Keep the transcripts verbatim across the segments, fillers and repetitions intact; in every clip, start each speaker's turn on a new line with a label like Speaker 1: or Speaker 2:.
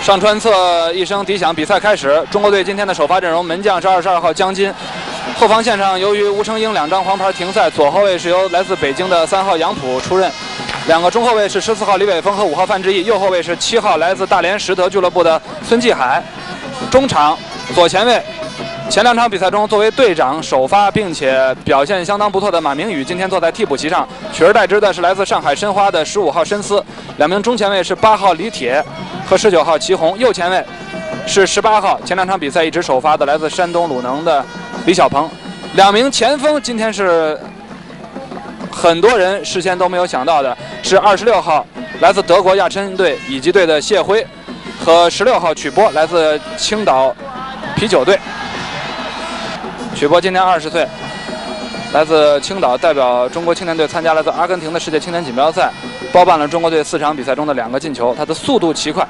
Speaker 1: 上川侧一声笛响，比赛开始。中国队今天的首发阵容：门将是二十二号江津，后防线上由于吴成英两张黄牌停赛，左后卫是由来自北京的三号杨普出任，两个中后卫是十四号李伟峰和五号范志毅，右后卫是七号来自大连实德俱乐部的孙继海。中场左前卫。 前两场比赛中，作为队长首发并且表现相当不错的马明宇，今天坐在替补席上，取而代之的是来自上海申花的十五号申思。两名中前卫是八号李铁和十九号齐红，右前卫是十八号前两场比赛一直首发的来自山东鲁能的李小鹏。两名前锋今天是很多人事先都没有想到的，是二十六号来自德国亚琛队乙级队的谢辉和十六号曲波来自青岛啤酒队。 曲波今年二十岁，来自青岛，代表中国青年队参加来自阿根廷的世界青年锦标赛，包办了中国队四场比赛中的两个进球。他的速度奇快，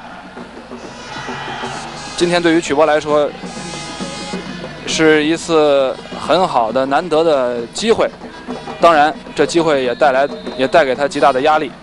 Speaker 1: 今天对于曲波来说是一次很好的、难得的机会。当然，这机会也带来也带给他极大的压力。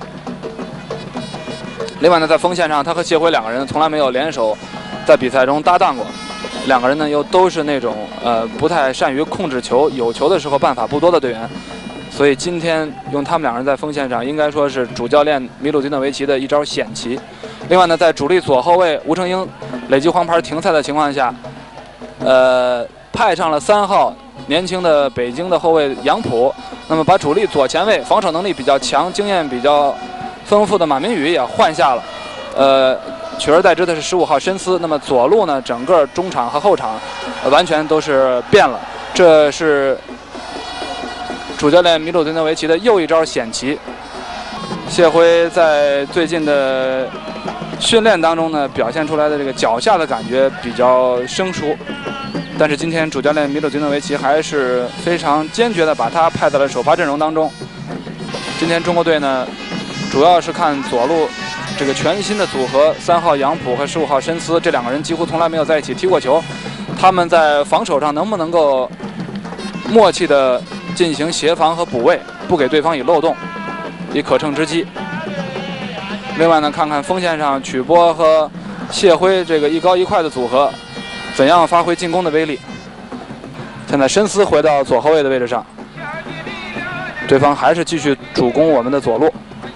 Speaker 1: 另外呢，在锋线上，他和谢辉两个人从来没有联手在比赛中搭档过。 两个人呢又都是那种呃不太善于控制球，有球的时候办法不多的队员，所以今天用他们两人在锋线上，应该说是主教练米鲁金诺维奇的一招险棋。另外呢，在主力左后卫吴成英累计黄牌停赛的情况下，呃派上了三号年轻的北京的后卫杨普，那么把主力左前卫防守能力比较强、经验比较丰富的马明宇也换下了，呃。 取而代之的是十五号申思，那么左路呢，整个中场和后场、呃、完全都是变了。这是主教练米鲁金诺维奇的又一招险棋。谢辉在最近的训练当中呢，表现出来的这个脚下的感觉比较生疏，但是今天主教练米鲁金诺维奇还是非常坚决地把他派在了首发阵容当中。今天中国队呢，主要是看左路。 这个全新的组合，三号杨普和十五号申思，这两个人几乎从来没有在一起踢过球。他们在防守上能不能够默契地进行协防和补位，不给对方以漏洞，以可乘之机。另外呢，看看锋线上曲波和谢辉这个一高一快的组合，怎样发挥进攻的威力。现在申思回到左后卫的位置上，对方还是继续主攻我们的左路。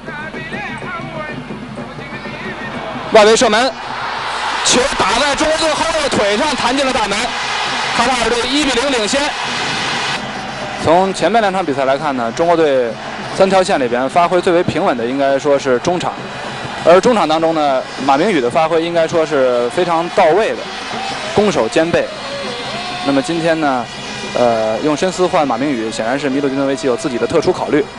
Speaker 1: 外围射门，球打在中国队后卫的腿上，弹进了大门。卡塔尔队一比零领先。从前面两场比赛来看呢，中国队三条线里边发挥最为平稳的应该说是中场，而中场当中呢，马明宇的发挥应该说是非常到位的，攻守兼备。那么今天呢，呃，用申思换马明宇，显然是米鲁金诺维奇有自己的特殊考虑。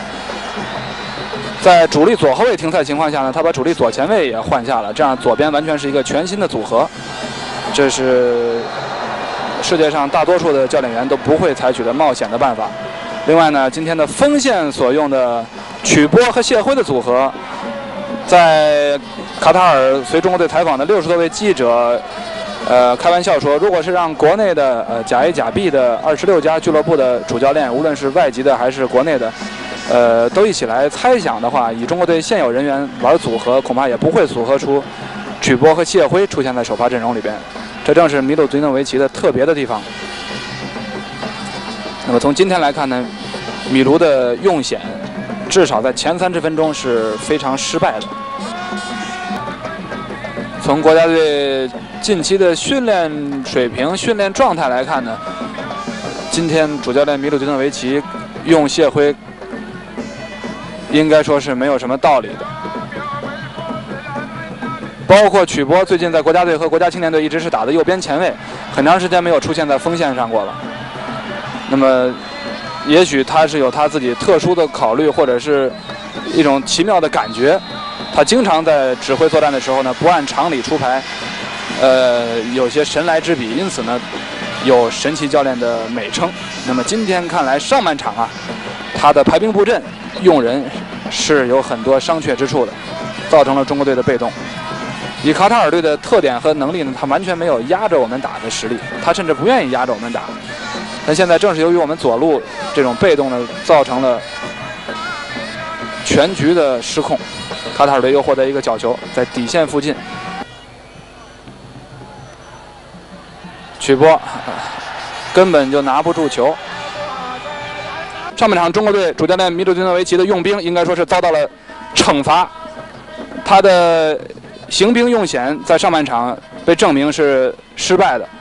Speaker 1: 在主力左后卫停赛情况下呢，他把主力左前卫也换下了，这样左边完全是一个全新的组合。这是世界上大多数的教练员都不会采取的冒险的办法。另外呢，今天的锋线所用的曲波和谢辉的组合，在卡塔尔随中国队采访的六十多位记者，呃，开玩笑说，如果是让国内的呃甲 A 甲 B 的二十六家俱乐部的主教练，无论是外籍的还是国内的。 呃，都一起来猜想的话，以中国队现有人员玩组合，恐怕也不会组合出曲波和谢辉出现在首发阵容里边。这正是米鲁金诺维奇的特别的地方。那么从今天来看呢，米卢的用险，至少在前三十分钟是非常失败的。从国家队近期的训练水平、训练状态来看呢，今天主教练米鲁金诺维奇用谢辉。 应该说是没有什么道理的，包括曲波最近在国家队和国家青年队一直是打的右边前卫，很长时间没有出现在锋线上过了。那么，也许他是有他自己特殊的考虑，或者是一种奇妙的感觉。他经常在指挥作战的时候呢，不按常理出牌，呃，有些神来之笔，因此呢，有神奇教练的美称。那么今天看来，上半场啊，他的排兵布阵。 用人是有很多商榷之处的，造成了中国队的被动。以卡塔尔队的特点和能力呢，他完全没有压着我们打的实力，他甚至不愿意压着我们打。但现在正是由于我们左路这种被动呢，造成了全局的失控。卡塔尔队又获得一个角球，在底线附近。 曲波根本就拿不住球。上半场中国队主教练米鲁津诺维奇的用兵应该说是遭到了惩罚，他的行兵用险在上半场被证明是失败的。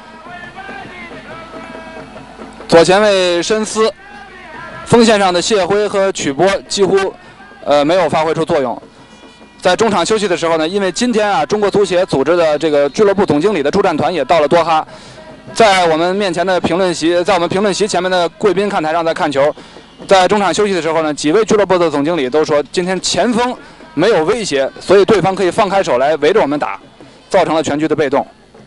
Speaker 1: 左前卫申思、锋线上的谢辉和曲波几乎呃没有发挥出作用。在中场休息的时候呢，因为今天啊，中国足协组织的这个俱乐部总经理的助战团也到了多哈，在我们面前的评论席，在我们评论席前面的贵宾看台上在看球。在中场休息的时候呢，几位俱乐部的总经理都说，今天前锋没有威胁，所以对方可以放开手来围着我们打，造成了全局的被动。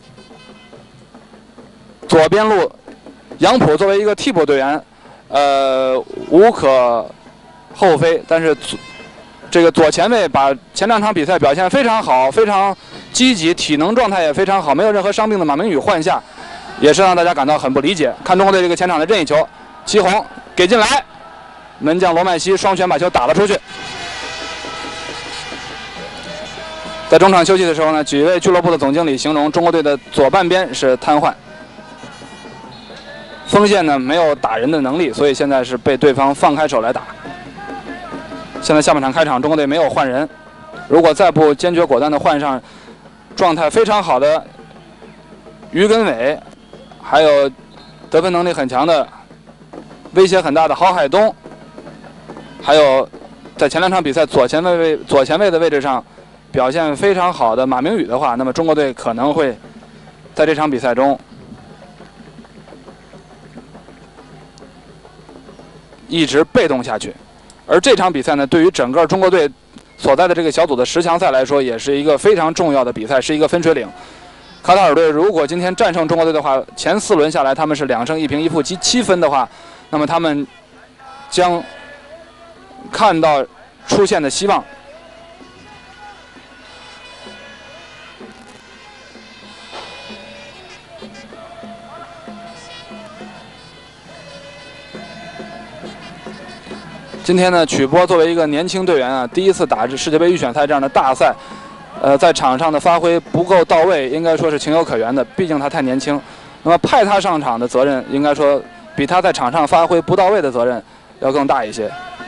Speaker 1: 左边路，杨普作为一个替补队员，呃，无可厚非，但是这个左前卫把前两场比赛表现非常好，非常积极，体能状态也非常好，没有任何伤病的马明宇换下，也是让大家感到很不理解。看中国队这个前场的任意球，祁宏给进来。门将罗麦西双拳把球打了出去。在中场休息的时候呢，几位俱乐部的总经理形容中国队的左半边是瘫痪，锋线呢没有打人的能力，所以现在是被对方放开手来打。现在下半场开场，中国队没有换人，如果再不坚决果断的换上状态非常好的于根伟，还有得分能力很强的、威胁很大的郝海东。还有，在前两场比赛左前卫位左前卫的位置上表现非常好的马明宇的话，那么中国队可能会在这场比赛中一直被动下去。而这场比赛呢，对于整个中国队所在的这个小组的十强赛来说，也是一个非常重要的比赛，是一个分水岭。卡塔尔队如果今天战胜中国队的话，前四轮下来他们是两胜一平一负积七分的话，那么他们将看到出现的希望。今天呢，曲波作为一个年轻队员啊，第一次打世界杯预选赛这样的大赛，呃，在场上的发挥不够到位，应该说是情有可原的，毕竟他太年轻。那么派他上场的责任，应该说比他在场上发挥不到位的责任要更大一些。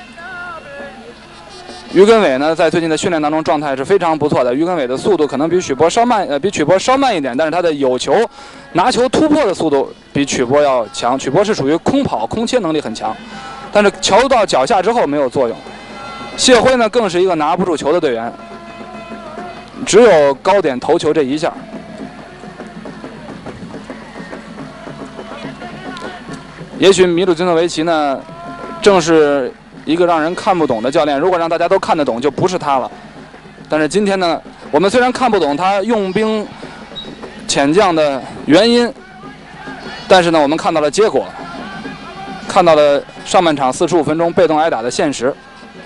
Speaker 1: 于根伟呢，在最近的训练当中状态是非常不错的。于根伟的速度可能比曲波稍慢，呃，比曲波稍慢一点，但是他的有球、拿球突破的速度比曲波要强。曲波是属于空跑、空切能力很强，但是球到脚下之后没有作用。谢辉呢，更是一个拿不住球的队员，只有高点头球这一下。也许米鲁津诺维奇呢，正是一个让人看不懂的教练，如果让大家都看得懂，就不是他了。但是今天呢，我们虽然看不懂他用兵遣将的原因，但是呢，我们看到了结果，看到了上半场四十五分钟被动挨打的现实。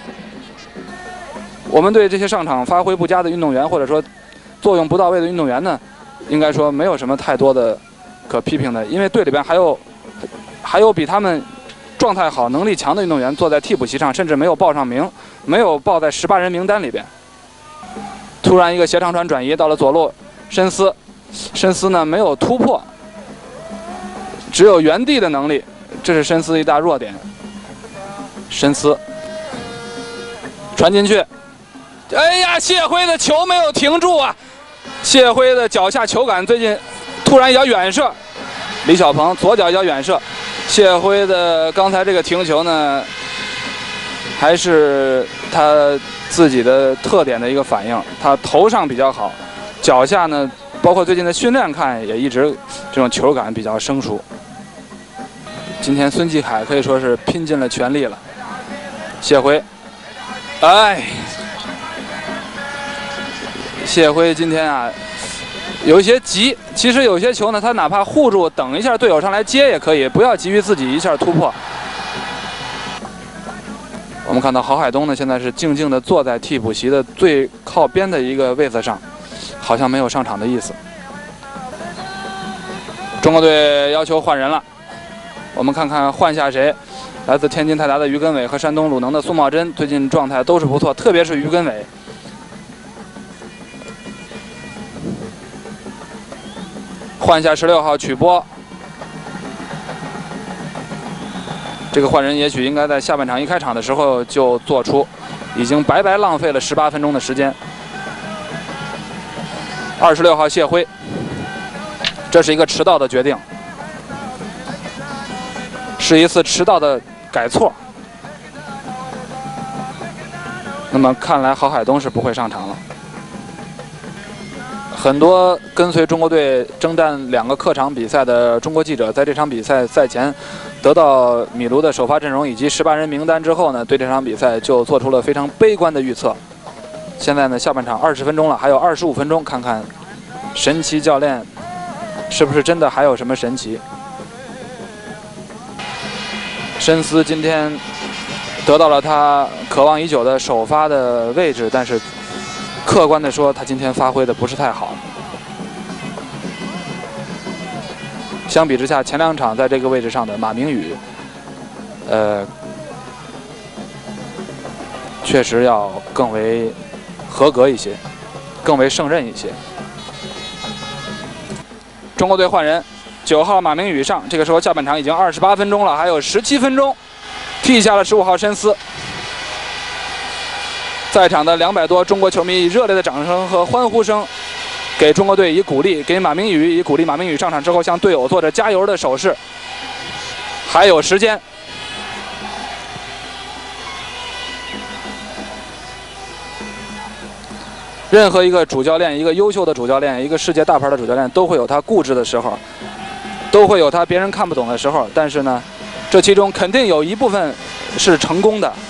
Speaker 1: 我们对这些上场发挥不佳的运动员，或者说作用不到位的运动员呢，应该说没有什么太多的可批评的，因为队里边还有还有比他们状态好、能力强的运动员坐在替补席上，甚至没有报上名，没有报在十八人名单里边。突然一个斜长传转移到了左路，申思，申思呢没有突破，只有原地的能力，这是申思一大弱点。申思传进去，哎呀，谢辉的球没有停住啊！谢辉的脚下球感最近突然一脚远射，李小鹏左脚一脚远射。谢辉的刚才这个停球呢，还是他自己的特点的一个反应。他头上比较好，脚下呢，包括最近的训练看也一直这种球感比较生疏。今天孙继海可以说是拼尽了全力了。谢辉，哎，谢辉今天啊有一些急，其实有些球呢，他哪怕护住等一下队友上来接也可以，不要急于自己一下突破。我们看到郝海东呢，现在是静静地坐在替补席的最靠边的一个位子上，好像没有上场的意思。中国队要求换人了，我们看看换下谁。来自天津泰达的于根伟和山东鲁能的苏茂贞最近状态都是不错，特别是于根伟。换下十六号曲波， 这个换人也许应该在下半场一开场的时候就做出，已经白白浪费了十八分钟的时间。二十六号谢辉，这是一个迟到的决定，是一次迟到的改错。那么看来郝海东是不会上场了。很多跟随中国队征战两个客场比赛的中国记者，在这场比赛赛前得到米卢的首发阵容以及十八人名单之后呢，对这场比赛就做出了非常悲观的预测。现在呢，下半场二十分钟了，还有二十五分钟，看看神奇教练是不是真的还有什么神奇。申思今天得到了他渴望已久的首发的位置，但是客观的说，他今天发挥的不是太好。相比之下，前两场在这个位置上的马明宇，呃，确实要更为合格一些，更为胜任一些。中国队换人，九号马明宇上，这个时候下半场已经二十八分钟了，还有十七分钟，替下了十五号申思。在场的两百多中国球迷以热烈的掌声和欢呼声，给中国队以鼓励，给马明宇以鼓励。马明宇上场之后向队友做着加油的手势。还有时间，任何一个主教练，一个优秀的主教练，一个世界大牌的主教练，都会有他固执的时候，都会有他别人看不懂的时候。但是呢，这其中肯定有一部分是成功的。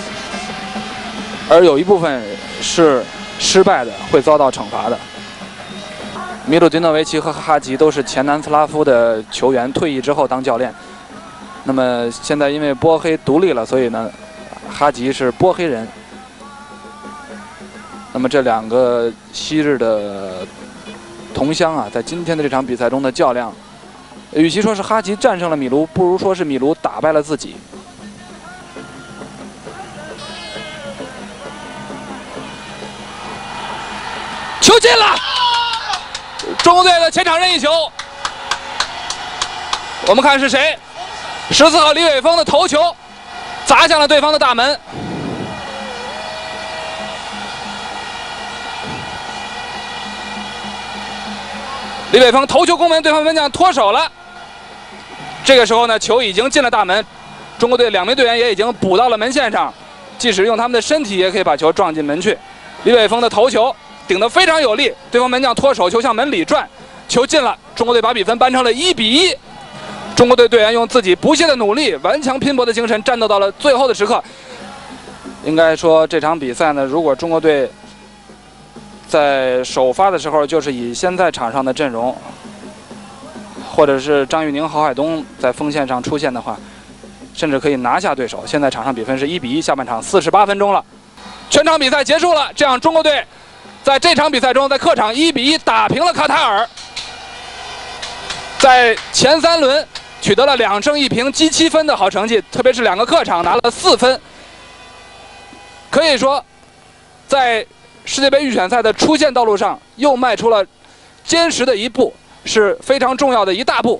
Speaker 1: 而有一部分是失败的，会遭到惩罚的。米鲁金诺维奇和哈吉都是前南斯拉夫的球员，退役之后当教练。那么现在因为波黑独立了，所以呢，哈吉是波黑人。那么这两个昔日的同乡啊，在今天的这场比赛中的较量，与其说是哈吉战胜了米卢，不如说是米卢打败了自己。球进了！中国队的前场任意球，我们看是谁？十四号李玮峰的头球砸向了对方的大门。李玮峰头球攻门，对方门将脱手了。这个时候呢，球已经进了大门，中国队两名队员也已经补到了门线上，即使用他们的身体也可以把球撞进门去。李玮峰的头球顶得非常有力，对方门将脱手，球向门里转，球进了，中国队把比分扳成了一比一。中国队队员用自己不懈的努力、顽强拼搏的精神，战斗到了最后的时刻。应该说这场比赛呢，如果中国队在首发的时候就是以现在场上的阵容，或者是张玉宁、郝海东在锋线上出现的话，甚至可以拿下对手。现在场上比分是一比一，下半场四十八分钟了，全场比赛结束了。这样，中国队在这场比赛中，在客场一比一打平了卡塔尔，在前三轮取得了两胜一平积七分的好成绩，特别是两个客场拿了四分，可以说在世界杯预选赛的出线道路上又迈出了坚实的一步，是非常重要的一大步。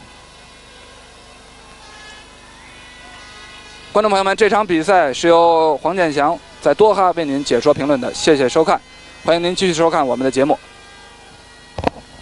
Speaker 1: 观众朋友们，这场比赛是由黄健翔在多哈为您解说评论的，谢谢收看，欢迎您继续收看我们的节目。